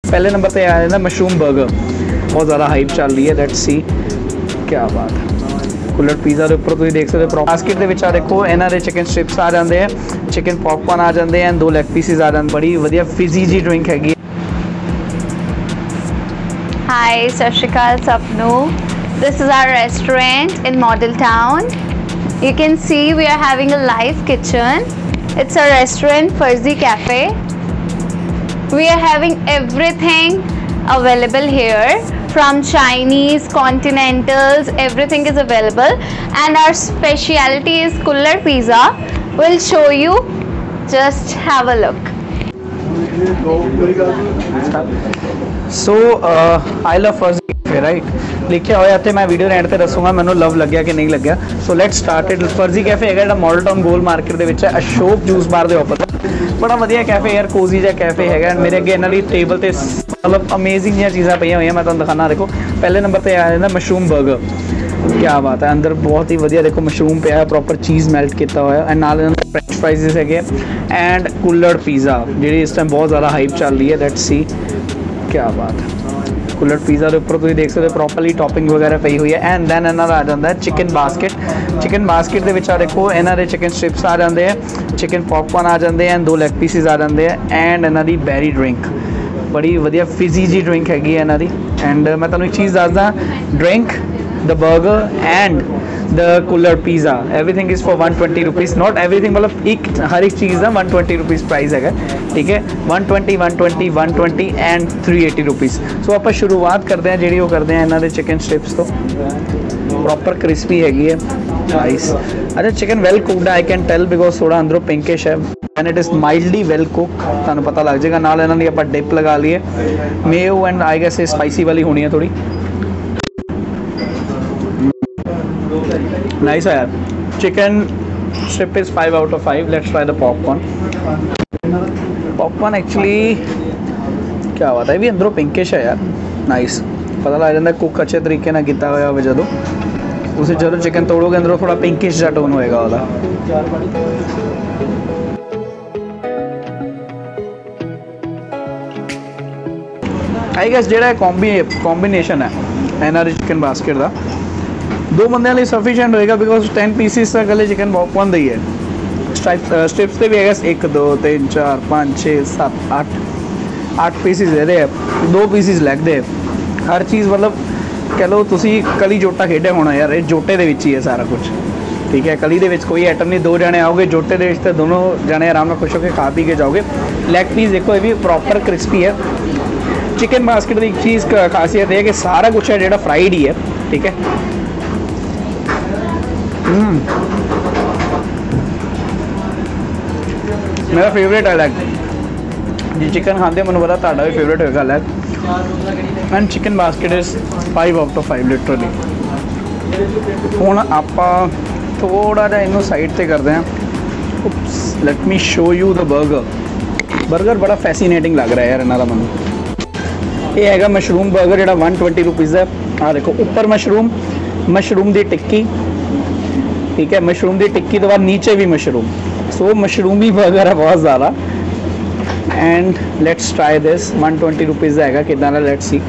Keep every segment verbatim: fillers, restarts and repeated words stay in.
पहले नंबर पे आ जाता मशरूम बर्गर, बहुत ज़्यादा हाइप चल रही है। लेट्स सी क्या बात है। कुलट पिज़्ज़ा के उपर तुम देख सकते हो बास्केट के आ देखो इन्हों के चिकन स्ट्रिप्स आ जाते हैं, चिकन पॉपकॉर्न आ जाते हैं, दो लैग पीसिस आ जाते, बड़ी वधिया फिजी जी ड्रिंक हैगी। हाय सत श्री अकाल सबनू, this is our restaurant in Model Town. You can see we are having a live kitchen. It's a restaurant, Farzi Cafe. We are having everything available here, from Chinese, continentals, everything is available. And our specialty is Kullar Pizza. We'll show you. Just have a look. So uh, I love Farzi Cafe, right? लिखे होया थे, मैं video and ते दसूंगा मैनू love लग्या कि नहीं लग्या। So let's start it. Farzi cafe है जो मॉडल टाउन गोल मार्केट के विच है, अशोक जूस बार के ऑपोजिट, बड़ा वधिया कैफे यार, कोजी जा कैफे है। मेरे अगे इन्हों की टेबल से मतलब अमेजिंग जी चीज़ा पई हुई, मैं तुहानू दिखाना। देखो पहले नंबर पर आ जाता मशरूम बर्गर, क्या बात है, अंदर बहुत ही वधिया देखो मशरूम पे है, प्रॉपर चीज़ मेल्ट किया हुआ है, एंड नाल फ्रेंच फ्राइज़ है एंड कुल्लड़ पिज़्ज़ा जी इस टाइम बहुत ज़्यादा हाइप चल रही है। लेट्स सी क्या बात है। कुल्लड़ पिज़्ज़ा के उपर तुम देख सकते हो प्रॉपरली टॉपिंग वगैरह पई हुई है। एंड दैन इन्हों आ जाता है चिकन बास्केट, चिकन बास्केट के आ देखो इन्हों के चिकन स्ट्रिप्स आ जाते हैं, चिकन पॉपकॉर्न आ जाते हैं, दो लैग पीसिस आ जाते हैं, एंड इन्हों की बैरी ड्रिंक बड़ी वधिया फिजी जी ड्रिंक हैगी इन्हों की। एंड मैं तुहानू एक चीज़ दसदा, drink the burger and the kulhad pizza everything is for one twenty rupees, not everything मतलब एक हर एक चीज़ का वन ट्वेंटी रुपीज़ प्राइस है, ठीक है। One twenty one twenty one twenty and three eighty rupees. So आप शुरुआत करते हैं जी वो करते हैं इन्हों के चिकन स्ट्रिप्स तो प्रॉपर क्रिस्पी हैगी है, नाइस। अच्छा chicken well cooked I can tell because थोड़ा अंदरों पिंकिश है and it is mildly well cook, तुहानू पता लग जाएगा। नाल इन्हों की आप डिप लगा लीए mayo and I guess spicy वाली होनी है थोड़ी, नाइस है यार। Chicken strip is five out of five. Let's try the popcorn. Popcorn actually क्या बात है, भी अंदरों पिंकिश है यार, नाइस, पता लग जाता कुक अच्छे तरीके ना किया हुआ हो, जो उसे जो चिकन तोड़ोगे अंदरों थोड़ा पिंकिश जा टोन होएगा वाला। आई गैस जो कॉम्बी कॉम्बीनेशन है इन्हों चिकन बास्केट का दो बंदे लिए सफिशिएंट होएगा बिकॉज टेन पीसिस का गले चिकन पॉपकॉर्न दी है। स्ट्रिप्स से भी है एक दो तीन चार पाँच छे सत्त अठ अठ पीसिस है, दो पीसिस लैग दे, हर चीज़ मतलब कह लो तुसी कली जोटा खेडे होना यार, ये जोटे दे विच ही है सारा कुछ, ठीक है। कली दे विच कोई आइटम नहीं, दो जने आओगे जोटे दे विच ते दोनों जने आराम नाल खुश होकर खा पी के जाओगे। लैग पीस देखो ये भी प्रॉपर क्रिस्पी है। चिकन बास्केट की एक चीज़ खासियत है कि सारा कुछ है जो फ्राइड ही है, ठीक है। मेरा फेवरेट है लैग जी, चिकन खाते मैं पता ताड़ा भी फेवरेट होगा लैग। And chicken basket is five out of five literally. हुण आपां थोड़ा जिहा इनू साइड ते करते हैं। Oops let me show you the burger. Burger बड़ा फैसीनेटिंग लग रहा है यार इन्हों का मैं। ये है मशरूम बर्गर जो वन ट्वेंटी रुपीज़ है। आ देखो उपर मशरूम, मशरूम की टिक्की, ठीक है, मशरूम की टिक्की तो बाद नीचे भी मशरूम, सो मशरूमी बर्गर है बहुत ज़्यादा। And let's try this, one twenty rupees है कि let's see.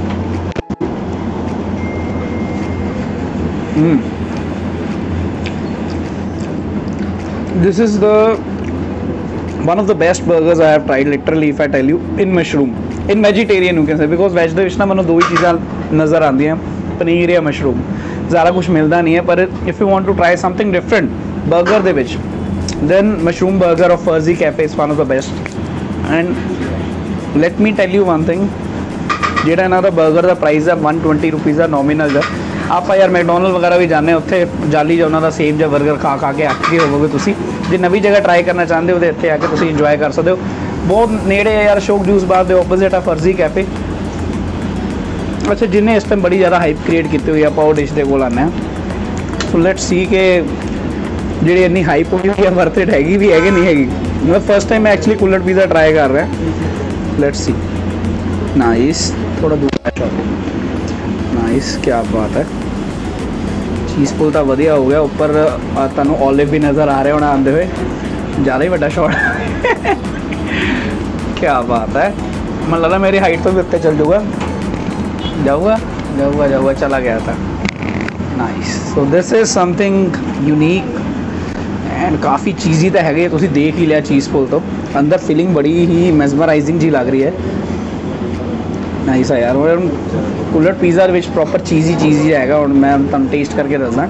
This is the one of the best burgers I have tried literally if I tell you in mushroom, in vegetarian you can say, because veg दे विच ना मैंने दो ही चीज़ां नज़र आती हैं, पनीर या मशरूम, ज़्यादा कुछ मिलता नहीं है। पर if you want to try something different burger दे विच, then mushroom burger of Farzi Cafe is one of the best. And let me tell you one thing, जेड़ा इन्हों का बर्गर का प्राइस है वन ट्वेंटी रुपीज़ है nominal है। आप यार मैकडोनल्ड वगैरह भी जाने उत्थे जाली जा उन्होंने सेम जा बर्गर खा खा के अक के होवोगे तुसी। जे नवी जगह ट्राई करना चाहते हो तो इत्थे आके तुसी इंजॉय कर सकते हो, बहुत नेड़े है यार, अशोक जूस बार के ओपोजिट है फर्जी कैफे। अच्छा जिन्हें इस टाइम बड़ी ज़्यादा हाइप क्रिएट की हुई है, आप डिश के कोल आने सो लेट्स सी के जी इन्नी हाइप हुई है वर्थ इट हैगी भी है कि नहीं हैगी। मतलब फर्स्ट टाइम मैं एक्चुअली कुल्लड़ पिज़्ज़ा ट्राई कर रहा है। लेट्स सी, नाइस, थोड़ा दूसरा शॉट, नाइस, क्या बात है। चीज़ पुल तो वधिया हो गया, उपर तुहानू ऑलिव भी नज़र आ रहे होना आते हुए, ज़्यादा ही बड़ा शॉट क्या बात है। मैं लगा मेरी हाइट तो भी उत्ते चल जाऊगा जाऊगा जाऊगा जाऊगा चला गया था। Nice. So this is something unique and काफ़ी चीज़ी तो है, तुम देख ही लिया चीज़ पुल तो अंदर फीलिंग बड़ी ही मैसमराइजिंग जी लग रही है। नाइस है यार। और कुल्लड़ पिज़्ज़ा विच प्रॉपर चीज़ी चीज़ ही है और मैं तुम टेस्ट करके दसदा।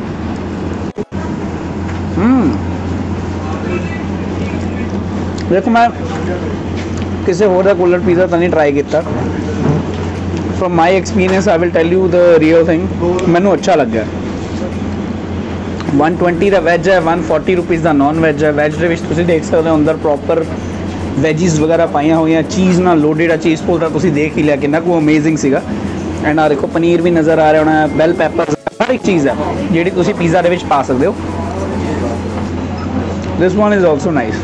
हम्म देखो मैं किसी होर दा कुल्लड़ पिज़्ज़ा तो नहीं ट्राई किया। From my experience I will tell you the real thing, मैनू अच्छा लगा। वन ट्वेंटी का वैज है, वन फोर्टी रुपीज़ का नॉन वैज है। वैज के तुम देख सकते हो अंदर प्रॉपर वैजिज वगैरह पाइया हुई, चीज़ ना लोडेड चीज़ पुल तुम देख ही लिया कि को अमेजिंग सीगा। एंड आ देखो पनीर भी नज़र आ रहा होना, बेल पेपर हर एक चीज़ है जी तुम पिज़्ज़ा के पा सकते हो। This one is also nice.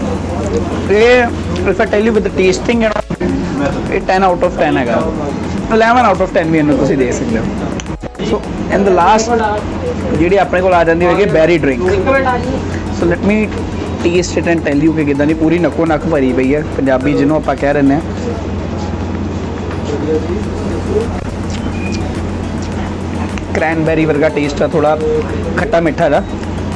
If I tell you with tasting ये टेन आउट ऑफ टेन है, इलेवन आउट ऑफ टेन भी इन्होंने तुम दे सकते हो। सो इन द लास्ट जी अपने को आ जाती है berry drink. So let me test it and tell you कि किदा नहीं पूरी नक्को नक भरी पई है, पंजाबी जिन्हों आप कह रहे हैं। क्रैनबेरी वर्गा टेस्ट है, थोड़ा खट्टा मिठा का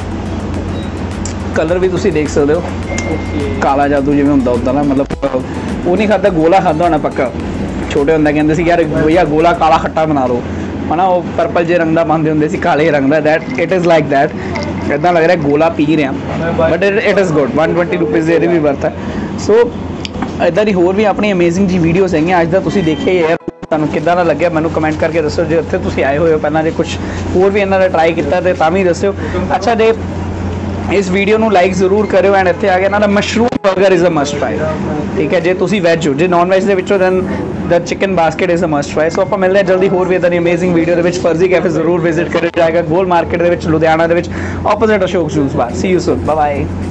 कलर भी तुम देख सकते हो, काला जादू जिवें हुंदा उदा ना, मतलब वो नहीं खाता, गोला खाता होना पक्का। छोटे होंदे कहंदे सी यार भैया गोला काला खट्टा बना लो है ना, वो पर्पल जे रंग का पाते होंगे सी, काले रंग का। That it is like that, इदा लग रहा है गोला पी रहे हैं, but it is good. One twenty rupees ये भी वर्थ है। सो इदा दी होर भी अपनी अमेजिंग जी वीडियोज़ हैं अज तक तुसीं देखे यार, तुहानूं किद्दां दा लग्गिया मैनूं कमेंट करके दसो। जे उत्थे तुसीं आए हुए हो पहलां जे कुछ होर भी इन्हां दा ट्राई किया तो तां भी दस्सिओ। अच्छा जे इस वीडियो ਨੂੰ लाइक जरूर करो एंड इत्थे आ गया ना mushroom burger is a must try. ठीक है, जे तुसी वैज हो, जे नॉन वैज ਦੇ ਵਿੱਚੋਂ then the chicken basket is a must try. So ਆਪਾਂ ਮਿਲਦੇ ਹਾਂ ਜਲਦੀ ਹੋਰ ਵੀ ਇਦਾਂ ਦੀ ਅਮੇਜ਼ਿੰਗ ਵੀਡੀਓ ਦੇ ਵਿੱਚ। ਫਰਜ਼ੀ ਕੈਫੇ ਜ਼ਰੂਰ ਵਿਜ਼ਿਟ ਕਰਿਓ ਜਾਏਗਾ, ਗੋਲ ਮਾਰਕੀਟ ਦੇ ਵਿੱਚ ਲੁਧਿਆਣਾ ਦੇ ਵਿੱਚ opposite Ashok juice bar. See you soon, bye bye.